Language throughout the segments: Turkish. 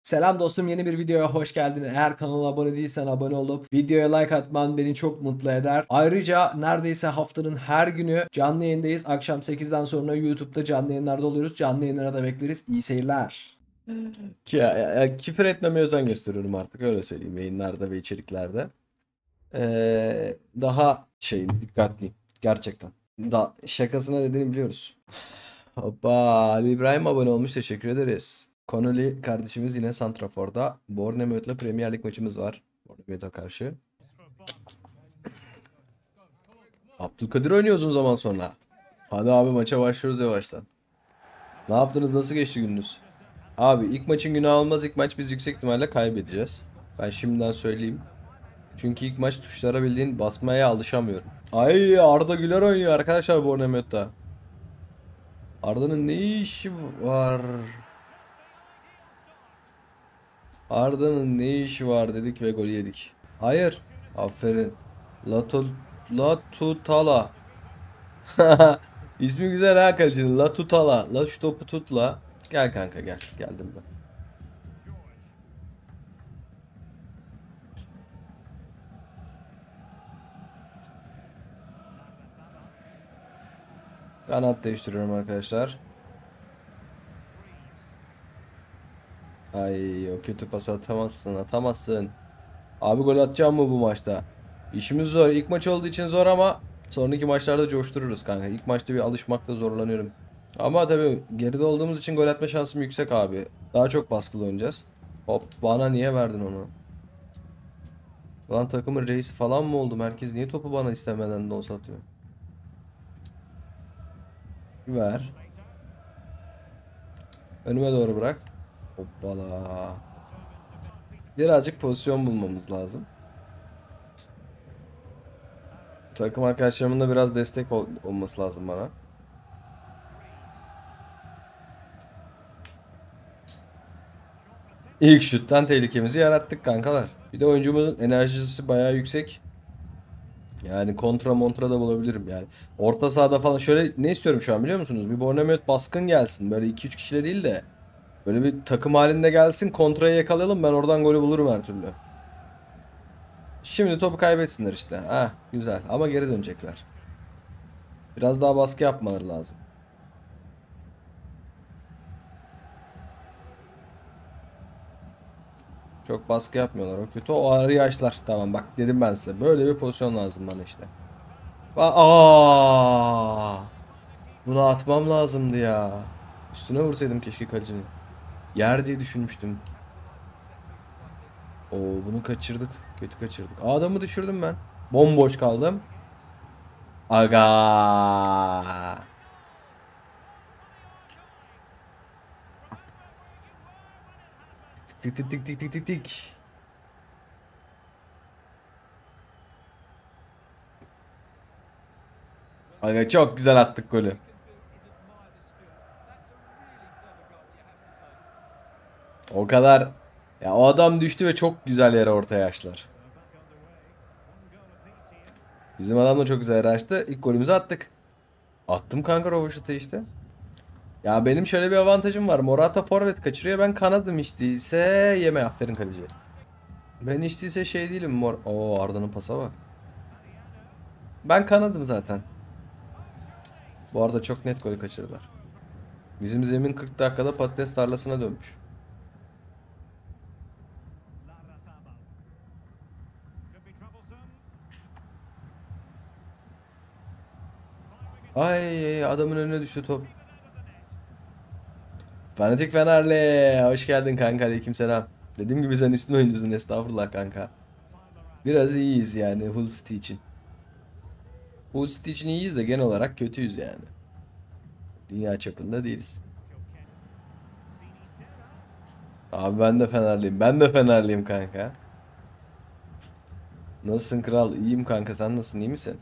Selam dostum, yeni bir videoya hoş geldin. Eğer kanala abone değilsen abone olup videoya like atman beni çok mutlu eder. Ayrıca neredeyse haftanın her günü canlı yayındayız. Akşam 8'den sonra YouTube'da canlı yayınlarda oluyoruz. Canlı yayınlara da bekleriz. İyi seyirler. Küfür etmemeye özen gösteriyorum artık, öyle söyleyeyim, yayınlarda ve içeriklerde. Daha dikkatliyim gerçekten. Şakasına dediğini biliyoruz. Hoppa, Ali İbrahim abone olmuş, teşekkür ederiz. Connolly kardeşimiz yine santraforda. Bournemouth'la Premier Lig maçımız var. Bournemouth'a karşı. Abdülkadir oynuyor uzun zaman sonra. Hadi abi, maça başlıyoruz yavaştan. Ne yaptınız? Nasıl geçti gününüz? Abi ilk maçın günahı olmaz. İlk maç biz yüksek ihtimalle kaybedeceğiz. Ben şimdiden söyleyeyim. Çünkü ilk maç tuşlara bildiğin basmaya alışamıyorum. Ay, Arda Güler oynuyor arkadaşlar Bournemouth'ta. Arda'nın ne işi var? Arda'nın ne işi var dedik ve golü yedik. Hayır. Aferin. Latu, Latutala. İsmi güzel ha kalecinin. Latutala. La şu topu tut la. Gel kanka gel. Geldim ben. Kanat değiştiriyorum arkadaşlar. Ay, o kötü pas atamazsın, atamazsın. Abi gol atacağım mı bu maçta? İşimiz zor. İlk maç olduğu için zor ama sonraki maçlarda coştururuz kanka. İlk maçta bir alışmakta zorlanıyorum. Ama tabii geride olduğumuz için gol atma şansım yüksek abi. Daha çok baskılı oynayacağız. Hop, bana niye verdin onu? Lan takımın reisi falan mı oldum? Herkes niye topu bana istemeden de olsa atıyor? Ver. Önüme doğru bırak. Hoppala. Birazcık pozisyon bulmamız lazım. Takım arkadaşlarımın da biraz destek olması lazım bana. İlk şuttan tehlikemizi yarattık kankalar. Bir de oyuncumuzun enerjisi bayağı yüksek. Yani kontra montra da bulabilirim yani. Orta sahada falan şöyle ne istiyorum şu an biliyor musunuz? Bir Bournemouth baskın gelsin. Böyle 2-3 kişiyle değil de böyle bir takım halinde gelsin, kontrayı yakalayalım, ben oradan golü bulurum her türlü. Şimdi topu kaybetsinler işte. Ha, güzel ama geri dönecekler. Biraz daha baskı yapmaları lazım. Çok baskı yapmıyorlar, o kötü. O arı yaşlar. Tamam bak, dedim ben size. Böyle bir pozisyon lazım bana işte. Aa! Bunu atmam lazımdı ya. Üstüne vursaydım keşke kalecinin. Yer diye düşünmüştüm. Oo, bunu kaçırdık. Kötü kaçırdık. Adamı düşürdüm ben. Bomboş kaldım. Aga. Tik tik tik tik tik tik tik. Aga, çok güzel attık golü. O kadar. Ya o adam düştü ve çok güzel yere ortaya açtılar. Bizim adam da çok güzel yere açtı. İlk golümüzü attık. Attım kanka rovaşata işte. Ya benim şöyle bir avantajım var. Morata forvet kaçırıyor. Ben kanadım, hiç değilse yeme, aferin kaleci. Ben hiç değilse şey değilim. Oo, Arda'nın pasa bak. Ben kanadım zaten. Bu arada çok net gol kaçırdılar. Bizim zemin 40 dakikada patates tarlasına dönmüş. Ay, adamın önüne düştü top. Fanatik Fenerli. Hoş geldin kanka, aleykümselam. Dediğim gibi sen üstün oyuncusun, estağfurullah kanka. Biraz iyiyiz yani Hull City için. Hull City için iyiyiz de genel olarak kötüyüz yani. Dünya çapında değiliz. Abi ben de Fenerliyim. Ben de Fenerliyim kanka. Nasılsın kral? İyiyim kanka, sen nasılsın, iyi misin?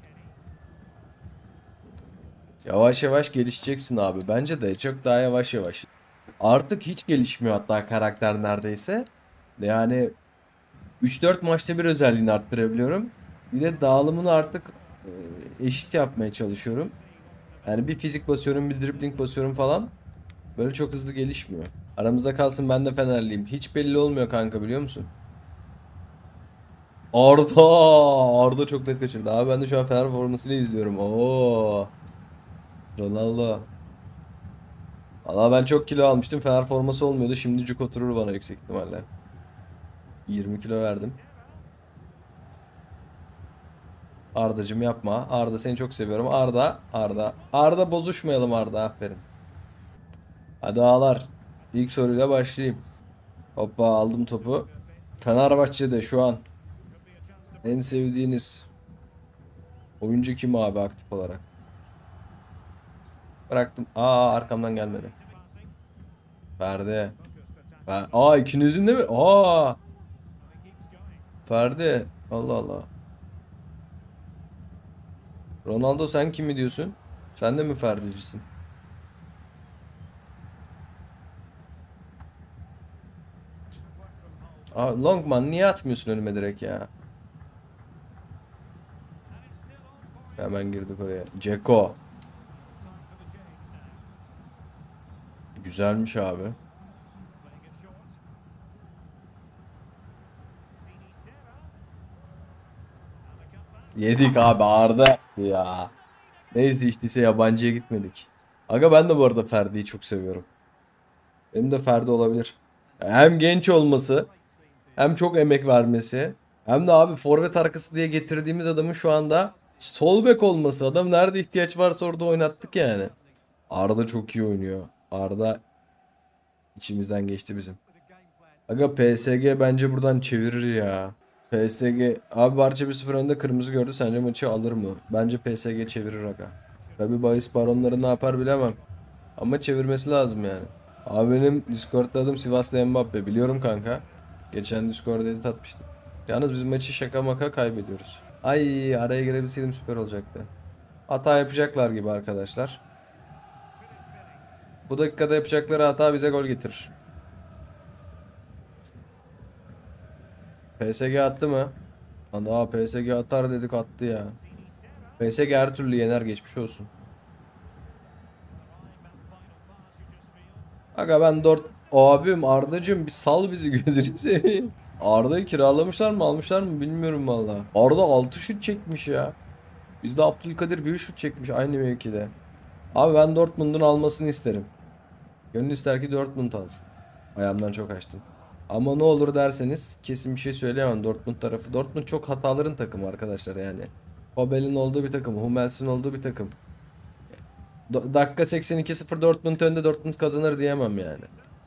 Yavaş yavaş gelişeceksin abi. Bence de çok daha yavaş yavaş. Artık hiç gelişmiyor hatta karakter neredeyse. Yani 3-4 maçta bir özelliğini arttırabiliyorum. Bir de dağılımını artık eşit yapmaya çalışıyorum. Yani bir fizik basıyorum, bir dribbling basıyorum falan. Böyle çok hızlı gelişmiyor. Aramızda kalsın, ben de Fenerliyim. Hiç belli olmuyor kanka, biliyor musun? Arda. Arda çok net kaçırdı. Abi ben de şu an Fener formasıyla izliyorum. Oo. Ronaldo. Valla ben çok kilo almıştım. Fener forması olmuyordu. Şimdi cuk oturur bana yüksek ihtimalle. 20 kilo verdim. Ardacım yapma. Arda seni çok seviyorum. Arda. Arda. Arda bozuşmayalım Arda. Aferin. Hadi ağlar. İlk soruyla başlayayım. Hoppa aldım topu. Fenerbahçe'de şu an en sevdiğiniz oyuncu kim abi aktif olarak? Bıraktım. Aa, arkamdan gelmedi. Ferdi. Aa, ikinizin de mi? Aa. Ferdi. Allah Allah. Ronaldo, sen kimi diyorsun? Sen de mi Ferdi'cisin? Aa, Longman niye atmıyorsun önüme direkt ya? Hemen girdik oraya. Ceko. Güzelmiş abi. Yedik abi, Arda ya. Neyse işteyse yabancıya gitmedik. Aga ben de bu arada Ferdi'yi çok seviyorum. Benim de Ferdi olabilir. Hem genç olması, hem çok emek vermesi, hem de abi forvet arkası diye getirdiğimiz adamın şu anda sol bek olması. Adam nerede ihtiyaç varsa orada oynattık yani. Arda çok iyi oynuyor. Arda içimizden geçti bizim. Aga PSG bence buradan çevirir ya. PSG abi, Barça 1-0 önde, kırmızı gördü. Sence maçı alır mı? Bence PSG çevirir aga. Tabi bahis baronları ne yapar bilemem. Ama çevirmesi lazım yani. Abi benim Discord'da adım Sivaslı Mbappe. Biliyorum kanka. Geçen Discord'da edit atmıştım. Yalnız biz maçı şaka maka kaybediyoruz. Ay, araya girebilseydim süper olacaktı. Hata yapacaklar gibi arkadaşlar. Bu dakikada yapacakları hata bize gol getirir. PSG attı mı? Aa, PSG atar dedik, attı ya. PSG her türlü yener, geçmiş olsun. Aga ben dört... Abim Ardacığım bir sal bizi, gözünü seveyim. Arda'yı kiralamışlar mı almışlar mı bilmiyorum valla. Arda 6 şut çekmiş ya. Bizde Abdülkadir bir şut çekmiş aynı mevkide. Abi ben Dortmund'un almasını isterim. Gönül ister ki Dortmund alsın. Ayağımdan çok açtım. Ama ne olur derseniz kesin bir şey söyleyemem Dortmund tarafı. Dortmund çok hataların takımı arkadaşlar yani. Kobel'in olduğu bir takım, Hummels'in olduğu bir takım. Dakika 82-0 Dortmund önde, Dortmund kazanır diyemem yani.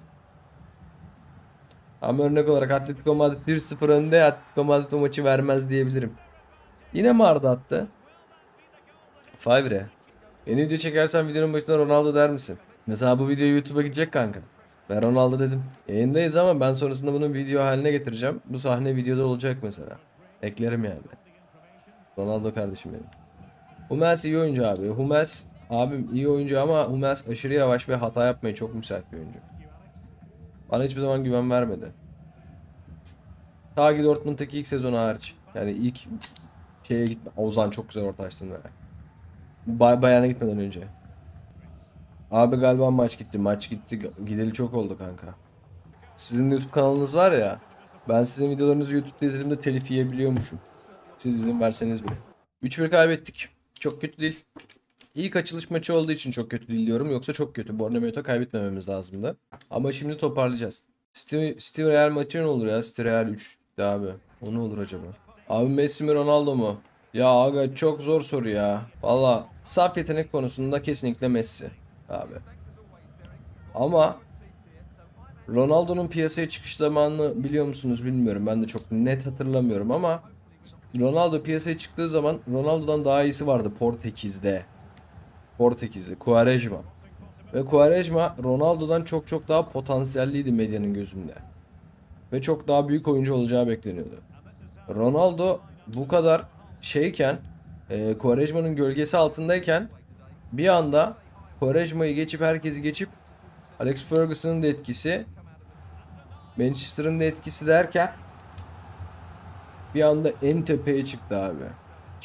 Ama örnek olarak Atletico Madrid 1-0 önde, Atletico Madrid o maçı vermez diyebilirim. Yine mi Arda attı? Favre. Yeni video çekersen videonun başına Ronaldo der misin? Mesela bu video YouTube'a gidecek kanka. Ben Ronaldo dedim. Yayındayız ama ben sonrasında bunu video haline getireceğim. Bu sahne videoda olacak mesela. Eklerim yani. Ronaldo kardeşim benim. Hummels iyi oyuncu abi. Hummels abim iyi oyuncu ama Hummels aşırı yavaş ve hata yapmaya çok müsait bir oyuncu. Bana hiçbir zaman güven vermedi. Ta ki Dortmund'daki ilk sezonu hariç. Yani ilk şeye gitme. Ozan çok güzel orta açtın be. Bayern'e gitmeden önce. Abi galiba maç gitti. Maç gitti. Gideli çok oldu kanka. Sizin YouTube kanalınız var ya. Ben sizin videolarınızı YouTube'da izlediğimde telif yiyebiliyormuşum. Siz izin verseniz bile. 3-1 kaybettik. Çok kötü değil. İlk açılış maçı olduğu için çok kötü değil diyorum. Yoksa çok kötü. Bournemouth'a kaybetmememiz lazımdı. Ama şimdi toparlayacağız. City Real maçı ne olur ya? City Real 3 abi. O ne olur acaba? Abi Messi mi Ronaldo mu? Ya aga çok zor soru ya. Valla saf yetenek konusunda kesinlikle Messi abi. Ama Ronaldo'nun piyasaya çıkış zamanını biliyor musunuz bilmiyorum. Ben de çok net hatırlamıyorum ama Ronaldo piyasaya çıktığı zaman Ronaldo'dan daha iyisi vardı Portekiz'de. Portekiz'de Quaresma. Ve Quaresma Ronaldo'dan çok çok daha potansiyelliydi medyanın gözünde. Ve çok daha büyük oyuncu olacağı bekleniyordu. Ronaldo bu kadar şeyken, Quaresma'nın gölgesi altındayken bir anda Quaresma'yı geçip herkesi geçip Alex Ferguson'ın da etkisi, Manchester'ın da etkisi derken bir anda en tepeye çıktı abi.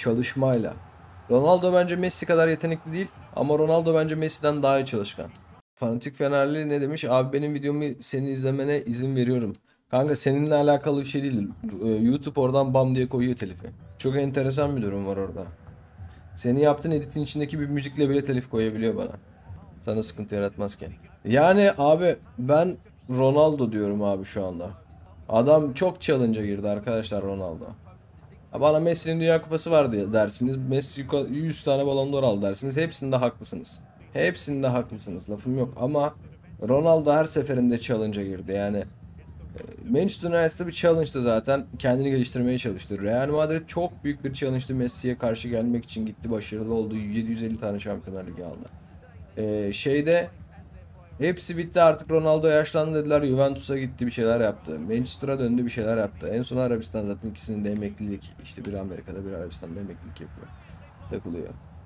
Çalışmayla. Ronaldo bence Messi kadar yetenekli değil ama Ronaldo bence Messi'den daha iyi çalışkan. Fanatik Fenerli ne demiş? Abi benim videomu seni izlemene izin veriyorum. Kanka seninle alakalı bir şey değil. YouTube oradan bam diye koyuyor telifi. Çok enteresan bir durum var orada. Senin yaptığın editin içindeki bir müzikle bile telif koyabiliyor bana. Sana sıkıntı yaratmazken. Yani abi ben Ronaldo diyorum abi şu anda. Adam çok challenge'a girdi arkadaşlar Ronaldo. Ha, bana Messi'nin Dünya Kupası var diye dersiniz. Messi 100 tane Ballon d'Or aldı dersiniz. Hepsinde haklısınız. Hepsinde haklısınız. Lafım yok ama Ronaldo her seferinde challenge'a girdi. Yani Manchester United'da bir challenge'dı zaten. Kendini geliştirmeye çalıştı. Real Madrid çok büyük bir challenge'dı. Messi'ye karşı gelmek için gitti. Başarılı oldu. 750 tane Şampiyonlar Ligi aldı. Şeyde hepsi bitti artık, Ronaldo yaşlandı dediler. Juventus'a gitti, bir şeyler yaptı. Manchester'a döndü, bir şeyler yaptı. En son Arabistan, zaten ikisinin de emeklilik. İşte bir Amerika'da bir Arabistan'da emeklilik yapıyor. Takılıyor.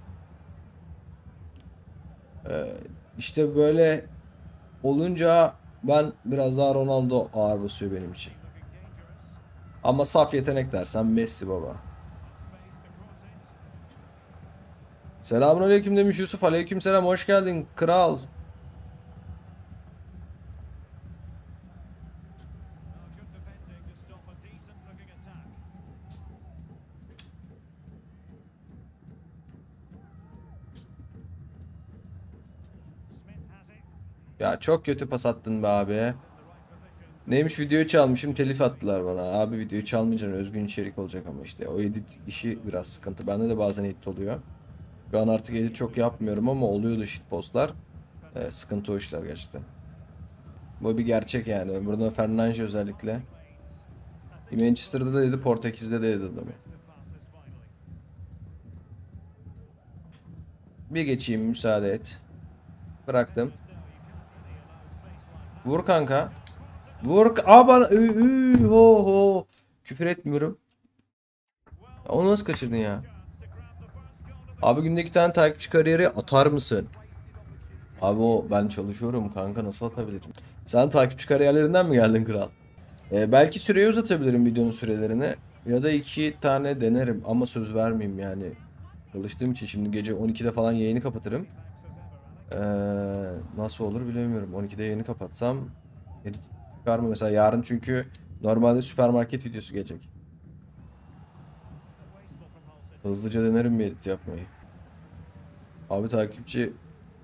İşte böyle olunca ben biraz daha Ronaldo ağır basıyor benim için. Ama saf yetenek dersen Messi baba. Selamünaleyküm demiş Yusuf. Aleykümselam, hoş geldin kral. Ya çok kötü pas attın be abi. Neymiş, videoyu çalmışım, telif attılar bana. Abi videoyu çalmayacaksın, özgün içerik olacak ama işte o edit işi biraz sıkıntı. Bende de bazen edit oluyor. Şu an artık edit çok yapmıyorum ama oluyordu shitpostlar. Sıkıntı o işler gerçekten. Bu bir gerçek yani. Bruno Fernandes özellikle. Manchester'da da dedi, Portekiz'de de dedi adamı. Bir geçeyim, müsaade et. Bıraktım. Vur kanka. Vur. Aa bana. Ho ho. Küfür etmiyorum. Onu nasıl kaçırdın ya? Abi günde 2 tane takipçi kariyeri atar mısın? Abi o ben çalışıyorum kanka, nasıl atabilirim? Sen takipçi kariyerlerinden mi geldin kral? Belki süreyi uzatabilirim, videonun sürelerini. Ya da 2 tane denerim ama söz vermeyeyim yani. Çalıştığım için şimdi gece 12'de falan yayını kapatırım. Ee, Nasıl olur bilemiyorum. 12'de yayını kapatsam edit çıkar mı mesela yarın, çünkü normalde süpermarket videosu gelecek. Hızlıca denerim bir edit yapmayı. Abi takipçi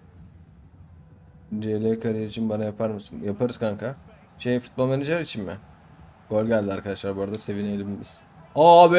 CL kariyer için bana yapar mısın? Yaparız kanka. Şey, futbol menajer için mi? Gol geldi arkadaşlar, bu arada sevinelim biz. Abi!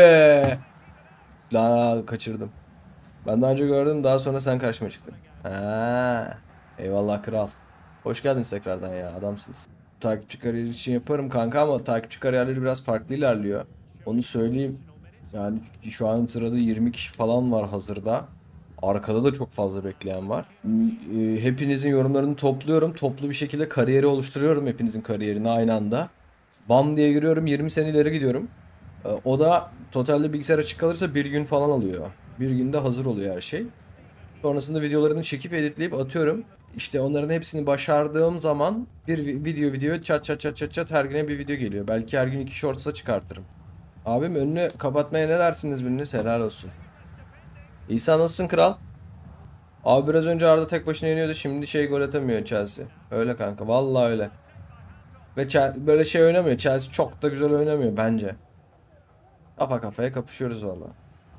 La kaçırdım. Ben daha önce gördüm, daha sonra sen karşıma çıktın. Ha. Eyvallah kral. Hoş geldiniz tekrardan ya, adamsınız. Takipçi kariyeri için yaparım kanka ama takipçi kariyerleri biraz farklı ilerliyor. Onu söyleyeyim. Yani şu an sırada 20 kişi falan var hazırda. Arkada da çok fazla bekleyen var. Hepinizin yorumlarını topluyorum. Toplu bir şekilde kariyeri oluşturuyorum, hepinizin kariyerini aynı anda. Bam diye giriyorum, 20 sene ileri gidiyorum. O da totalde bilgisayar açık kalırsa bir gün falan alıyor. Bir günde hazır oluyor her şey. Sonrasında videolarını çekip editleyip atıyorum. İşte onların hepsini başardığım zaman bir video çat çat çat çat çat her güne bir video geliyor. Belki her gün 2 shorts'a çıkartırım. Abim önünü kapatmaya ne dersiniz biriniz? Helal olsun. İsa nasılsın kral? Abi biraz önce Arda tek başına yeniyordu. Şimdi şey, gol atamıyor Chelsea. Öyle kanka. Vallahi öyle. Ve böyle şey oynamıyor. Chelsea çok da güzel oynamıyor bence. Kafa kafaya kapışıyoruz vallahi.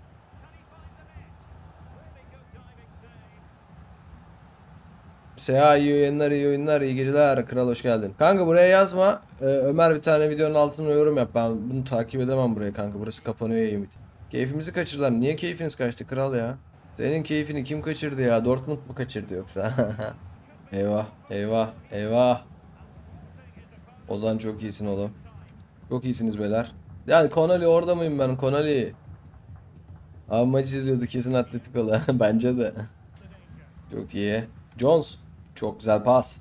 Seha iyi oyunlar, iyi oyunlar, iyi geceler. Kral hoş geldin. Kanka buraya yazma. Ömer bir tane videonun altına yorum yap. Ben bunu takip edemem buraya kanka. Burası kapanıyor yayın. Keyfimizi kaçırdılar. Niye keyfiniz kaçtı kral ya? Senin keyfini kim kaçırdı ya? Dortmund mu kaçırdı yoksa? Eyvah, eyvah, eyvah. Ozan çok iyisin oğlum. Çok iyisiniz beyler. Yani Konali orada mıyım ben? Konali. Abi maç izliyordu, kesin Atletico'la. Bence de. Çok iyi. Jones. Çok güzel pas.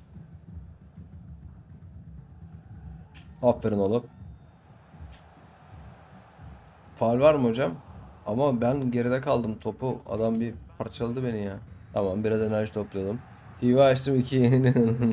Aferin oğlum. Faul var mı hocam? Ama ben geride kaldım topu. Adam bir parçaladı beni ya. Tamam, biraz enerji toplayalım. TV açtım, iki.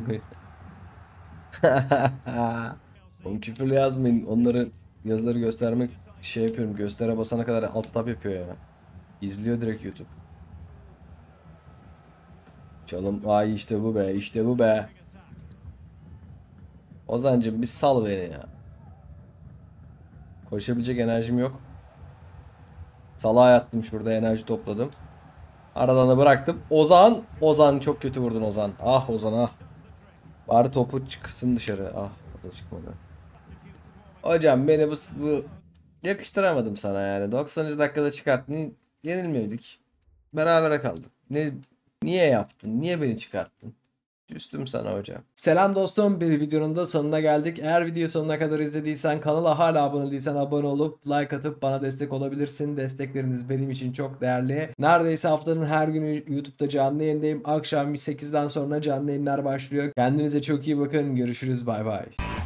Oğlum küfürlü yazmayın. Onları, yazıları göstermek şey yapıyorum. Göstere basana kadar alt tab yapıyor ya. İzliyor direkt YouTube. Çalım. Ay işte bu be. İşte bu be. Ozan'cım bir sal beni ya. Koşabilecek enerjim yok. Salağa yattım şurada, enerji topladım. Aradanı bıraktım. Ozan. Ozan çok kötü vurdun Ozan. Ah Ozan ah. Bari topu çıksın dışarı. Ah o da çıkmadı. Hocam beni bu yakıştıramadım sana yani. 90. dakikada çıkarttın. Yenilmiyorduk. Berabere kaldık. Niye yaptın? Niye beni çıkarttın? Küstüm sana hocam. Selam dostum. Bir videonun da sonuna geldik. Eğer video sonuna kadar izlediysen, kanala hala abone değilsen abone olup like atıp bana destek olabilirsin. Destekleriniz benim için çok değerli. Neredeyse haftanın her günü YouTube'da canlı yayındayım. Akşam 8'den sonra canlı yayınlar başlıyor. Kendinize çok iyi bakın. Görüşürüz. Bay bay.